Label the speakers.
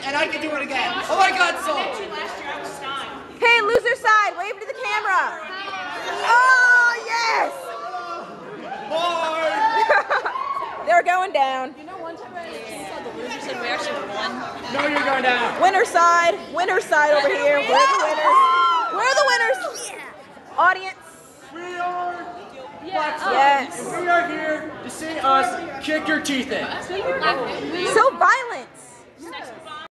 Speaker 1: and I can do it again. Oh my God, so.
Speaker 2: Hey, loser side, wave to the camera. Oh, yes! They're going down.
Speaker 3: You know, one time I saw the losers and we actually won.
Speaker 1: No, you're going down.
Speaker 2: Winner side over here. We're the winners. We're the winners. Audience.
Speaker 1: We are
Speaker 2: Flexible. Yes.
Speaker 1: And we are here to see us kick your teeth in.
Speaker 2: So violent.